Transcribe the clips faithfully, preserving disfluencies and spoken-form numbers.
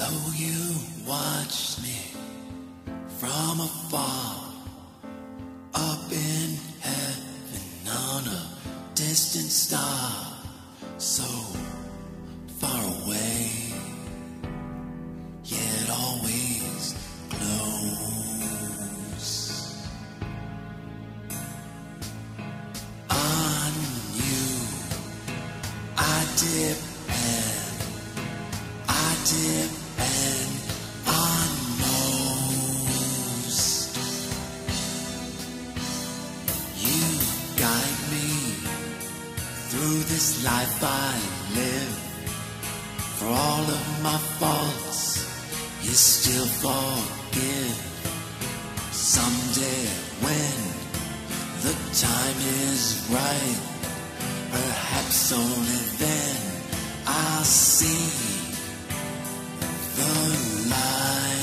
Though you watch me from afar, up in heaven on a distant star, so far away, yet always close. On you I depend, I depend on most. You guide me through this life I live. For all of my faults, you still forgive. Someday when the time is right, perhaps only then I'll see the light.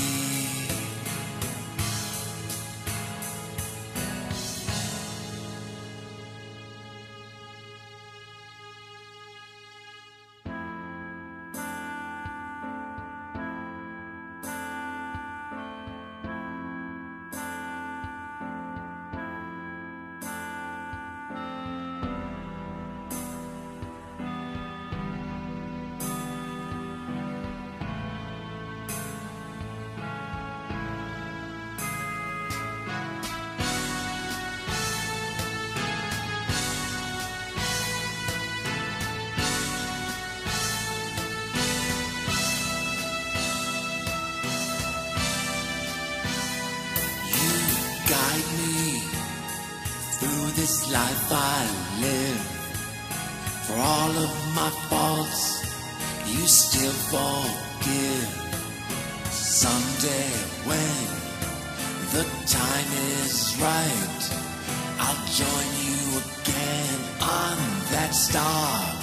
Guide me through this life I live. For all of my faults, you still forgive. Someday when the time is right, I'll join you again on that star.